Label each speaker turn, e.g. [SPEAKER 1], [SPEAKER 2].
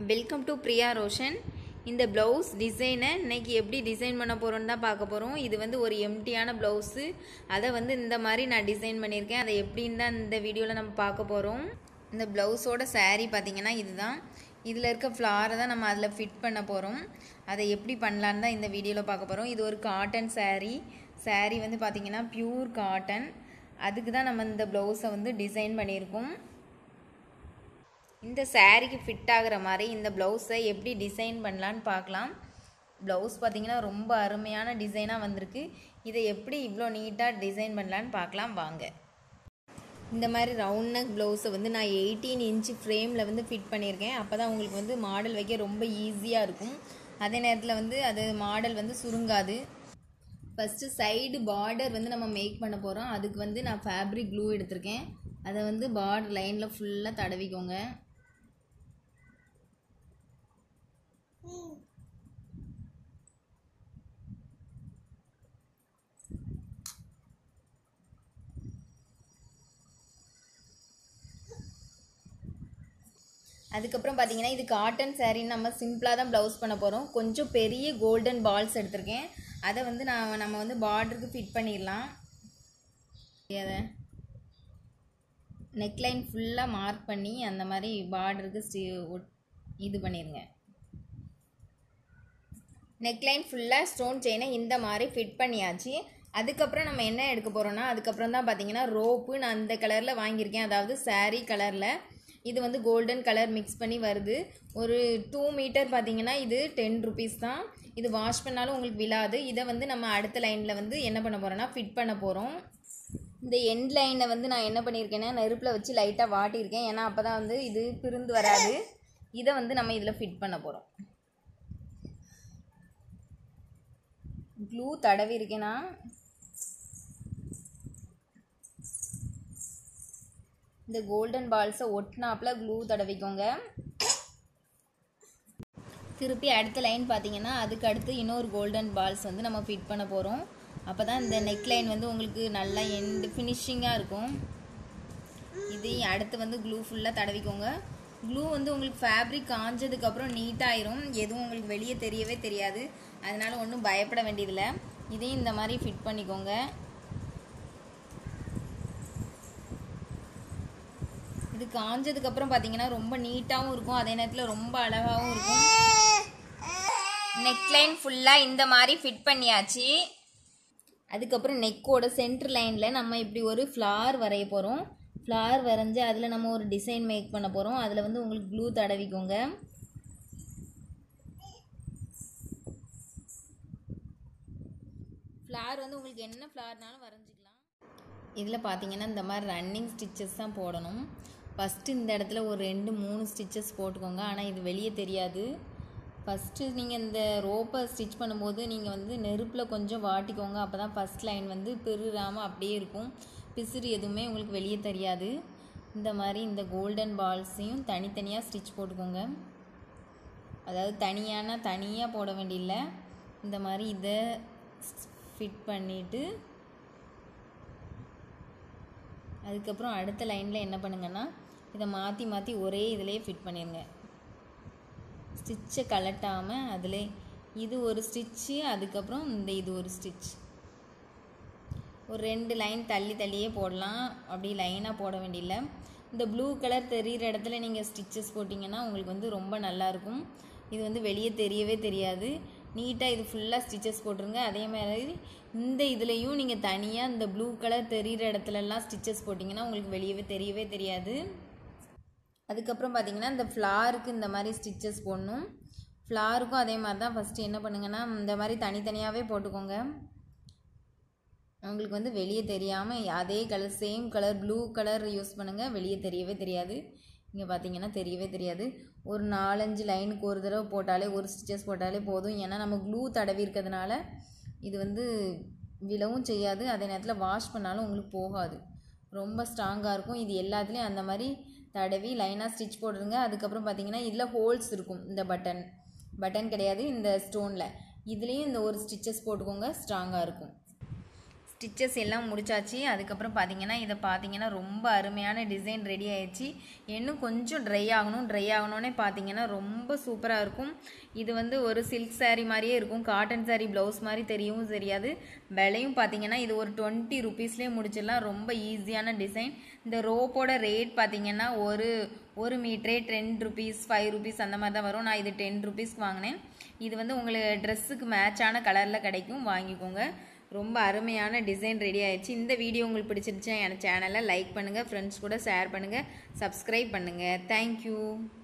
[SPEAKER 1] Welcome to Priya Roshan. இந்த blouse டிசைனை இன்னைக்கு எப்படி டிசைன் பண்ண போகிறோன்னு தான் பார்க்க போகிறோம். இது வந்து ஒரு எம்டியான ப்ளவுஸு. அதை வந்து இந்த மாதிரி நான் டிசைன் பண்ணியிருக்கேன். அதை எப்படின்னு தான் இந்த வீடியோவில் நம்ம பார்க்க போகிறோம். இந்த ப்ளவுஸோட saree பார்த்திங்கன்னா இதுதான். இதில் இருக்க ஃப்ளாரை தான் நம்ம அதில் ஃபிட் பண்ண போகிறோம். அதை எப்படி பண்ணலான்னு தான் இந்த வீடியோவில் பார்க்க போகிறோம். இது ஒரு காட்டன் saree வந்து பார்த்திங்கன்னா பியூர் காட்டன். அதுக்கு தான் நம்ம இந்த ப்ளவுஸை வந்து டிசைன் பண்ணியிருக்கோம். இந்த சாரீக்கு ஃபிட் ஆகிற மாதிரி இந்த ப்ளவுஸை எப்படி டிசைன் பண்ணலான்னு பார்க்கலாம். ப்ளவுஸ் பார்த்திங்கன்னா ரொம்ப அருமையான டிசைனாக வந்திருக்கு. இதை எப்படி இவ்வளோ நீட்டாக டிசைன் பண்ணலான்னு பார்க்கலாம் வாங்க. இந்த மாதிரி ரவுண்ட் நெக் ப்ளவுஸை வந்து நான் 18 இன்ச்சு ஃப்ரேமில் வந்து ஃபிட் பண்ணியிருக்கேன். அப்போ தான் உங்களுக்கு வந்து மாடல் வைக்க ரொம்ப ஈஸியாக இருக்கும். அதே நேரத்தில் வந்து அது மாடல் வந்து சுருங்காது. ஃபஸ்ட்டு சைடு பார்டர் வந்து நம்ம மேக் பண்ண போகிறோம். அதுக்கு வந்து நான் ஃபேப்ரிக் க்ளூ எடுத்திருக்கேன். அதை வந்து பார்டர் லைனில் ஃபுல்லாக தடவிக்கோங்க. அதுக்கப்புறம் பார்த்தீங்கன்னா இது காட்டன் சாரின்னு நம்ம சிம்பிளாக தான் ப்ளவுஸ் பண்ண போகிறோம். கொஞ்சம் பெரிய கோல்டன் பால்ஸ் எடுத்திருக்கேன். அதை வந்து நம்ம வந்து பார்டருக்கு ஃபிட் பண்ணிடலாம். அதை நெக்லைன் ஃபுல்லாக மார்க் பண்ணி அந்த மாதிரி பார்டருக்கு இது பண்ணிடுங்க. நெக்லைன் ஃபுல்லாக ஸ்டோன் செயினை இந்த மாதிரி ஃபிட் பண்ணியாச்சு. அதுக்கப்புறம் நம்ம என்ன எடுக்க போகிறோன்னா அதுக்கப்புறம் தான் பார்த்தீங்கன்னா ரோப்பு நான் இந்த கலரில் வாங்கியிருக்கேன். அதாவது saree கலரில் இது வந்து கோல்டன் கலர் மிக்ஸ் பண்ணி வருது. ஒரு 2 மீட்டர் பார்த்தீங்கன்னா இது 10 rupees தான். இது வாஷ் பண்ணாலும் உங்களுக்கு விழாது. இதை வந்து நம்ம அடுத்த லைனில் வந்து என்ன பண்ண போகிறோன்னா ஃபிட் பண்ண போகிறோம். இந்த எண்ட் லைனை வந்து நான் என்ன பண்ணியிருக்கேன்னா நெருப்பில் வச்சு லைட்டாக வாட்டியிருக்கேன். ஏன்னா அப்போ தான் வந்து இது பிரிந்து வராது. இதை வந்து நம்ம இதில் ஃபிட் பண்ண போகிறோம். க்ளூ தடவி இருக்கேன்னா இந்த கோல்டன் பால்ஸை ஒட்டினாப்பில் க்ளூ தடவிக்கோங்க. திருப்பி அடுத்த லைன் பார்த்தீங்கன்னா அதுக்கு அடுத்து இன்னொரு கோல்டன் பால்ஸ் வந்து நம்ம ஃபிட் பண்ண போகிறோம். அப்போ தான் இந்த நெக் லைன் வந்து உங்களுக்கு நல்லா எண்டு ஃபினிஷிங்காக இருக்கும். இதையும் அடுத்து வந்து க்ளூ ஃபுல்லாக தடவிக்கோங்க. க்ளூ வந்து உங்களுக்கு ஃபேப்ரிக் காஞ்சதுக்கப்புறம் நீட்டாயிரும். எதுவும் உங்களுக்கு வெளியே தெரியவே தெரியாது. அதனால் ஒன்றும் பயப்பட வேண்டியதில்லை. இதையும் இந்த மாதிரி ஃபிட் பண்ணிக்கோங்க. இது காஞ்சதுக்கப்புறம் பார்த்தீங்கன்னா ரொம்ப நீட்டாகவும் இருக்கும். அதே நேரத்தில் ரொம்ப அழகாகவும் இருக்கும். நெக்லைன் ஃபுல்லாக இந்த மாதிரி ஃபிட் பண்ணியாச்சு. அதுக்கப்புறம் நெக்கோட சென்டர் லைனில் நம்ம இப்படி ஒரு ஃப்ளார் வரைய போகிறோம். ஃப்ளார் வரைஞ்சி அதில் நம்ம ஒரு டிசைன் மேக் பண்ண போகிறோம். அதில் வந்து உங்களுக்கு க்ளூ தடவிக்கோங்க. ஃப்ளார் வந்து உங்களுக்கு என்ன ஃப்ளார்னாலும் வரைஞ்சிக்கலாம். இதில் பார்த்தீங்கன்னா இந்த மாதிரி ரன்னிங் ஸ்டிச்சஸ் தான் போடணும். ஃபஸ்ட்டு இந்த இடத்துல ஒரு 2-3 ஸ்டிச்சஸ் போட்டுக்கோங்க. ஆனால் இது வெளியே தெரியாது. ஃபஸ்ட்டு நீங்கள் இந்த ரோப்பை ஸ்டிச் பண்ணும்போது நீங்கள் வந்து நெருப்பில் கொஞ்சம் வாட்டிக்கோங்க. அப்போ தான் ஃபஸ்ட் லைன் வந்து பிரிராமல் அப்படியே இருக்கும். பிசிறு எதுவுமே உங்களுக்கு வெளியே தெரியாது. இந்த மாதிரி இந்த கோல்டன் பால்ஸையும் தனித்தனியாக ஸ்டிச் போட்டுக்கோங்க. அதாவது தனியாக போட வேண்டியதில்லை. இந்த மாதிரி இதை ஃபிட் பண்ணிவிட்டு அதுக்கப்புறம் அடுத்த லைனில் என்ன பண்ணுங்கன்னா இதை மாற்றி ஒரே இதிலே ஃபிட் பண்ணிடுங்க. ஸ்டிச்சை கலட்டாமல் அதில் இது ஒரு ஸ்டிச்சு, அதுக்கப்புறம் இது ஒரு ஸ்டிச். ஒரு 2 லைன் தள்ளியே போடலாம். அப்படி லைனாக போட வேண்டியதில்லை. இந்த ப்ளூ கலர் தெரிகிற இடத்துல நீங்கள் ஸ்டிச்சஸ் போட்டிங்கன்னா உங்களுக்கு வந்து ரொம்ப நல்லாயிருக்கும். இது வந்து வெளியே தெரியவே தெரியாது. நீட்டாக இது ஃபுல்லாக ஸ்டிச்சஸ் போட்டுருங்க. அதே மாதிரி இந்த இதுலேயும் நீங்கள் தனியாக இந்த ப்ளூ கலர் தெரிகிற இடத்துலலாம் ஸ்டிச்சஸ் போட்டிங்கன்னா உங்களுக்கு வெளியவே தெரியவே தெரியாது. அதுக்கப்புறம் பார்த்தீங்கன்னா இந்த ஃப்ளாருக்கு இந்த மாதிரி ஸ்டிச்சஸ் போடணும். ஃப்ளாருக்கும் அதே மாதிரி தான். ஃபஸ்ட்டு என்ன பண்ணுங்கன்னா இந்த மாதிரி தனித்தனியாகவே போட்டுக்கோங்க. உங்களுக்கு வந்து வெளியே தெரியாமல் அதே colour same colour blue colour use பண்ணுங்கள். வெளியே தெரியவே தெரியாது. இங்கே பார்த்தீங்கன்னா தெரியவே தெரியாது. ஒரு 4-5 லைனுக்கு ஒரு தடவை போட்டாலே ஒரு ஸ்டிச்சஸ் போட்டாலே போதும். ஏன்னா நம்ம க்ளூ தடவி இருக்கிறதுனால இது வந்து விழவும் செய்யாது. அதே நேரத்தில் வாஷ் பண்ணாலும் உங்களுக்கு போகாது. ரொம்ப ஸ்ட்ராங்காக இருக்கும். இது எல்லாத்துலேயும் அந்த மாதிரி தடவி லைனாக ஸ்டிச் போடுறங்க. அதுக்கப்புறம் பார்த்தீங்கன்னா இதில் ஹோல்ஸ் இருக்கும். இந்த பட்டன் கிடையாது இந்த ஸ்டோனில். இதுலேயும் இந்த ஒரு ஸ்டிச்சஸ் போட்டுக்கோங்க. ஸ்ட்ராங்காக இருக்கும். ஸ்டிச்சஸ் எல்லாம் முடிச்சாச்சு. அதுக்கப்புறம் பார்த்தீங்கன்னா இதை பார்த்தீங்கன்னா ரொம்ப அருமையான டிசைன் ரெடி ஆயிடுச்சு. இன்னும் கொஞ்சம் ட்ரை ஆகணுன்னே பார்த்தீங்கன்னா ரொம்ப சூப்பராக இருக்கும். இது வந்து ஒரு சில்க் saree மாதிரியே இருக்கும். காட்டன் saree ப்ளவுஸ் மாதிரி தெரியவும் தெரியாது. விலையும் பார்த்தீங்கன்னா இது ஒரு 20 ருபீஸ்லேயே முடிச்சிடலாம். ரொம்ப ஈஸியான டிசைன். இந்த ரோப்போட ரேட் பார்த்தீங்கன்னா ஒரு மீட்டரே 10 ருபீஸ் 5 ருபீஸ் அந்த மாதிரி தான் வரும். நான் இது 10 ருபீஸ்க்கு வாங்கினேன். இது வந்து உங்களுக்கு ட்ரெஸ்ஸுக்கு மேட்சான கலரில் கிடைக்கும், வாங்கிக்கோங்க. ரொம்ப அருமையான டிசைன் ரெடி ஆயிடுச்சு. இந்த வீடியோ உங்களுக்கு பிடிச்சிருச்சா என் சேனலை லைக் பண்ணுங்கள், ஃப்ரெண்ட்ஸ் கூட ஷேர் பண்ணுங்கள், சப்ஸ்கிரைப் பண்ணுங்கள். தேங்க்யூ.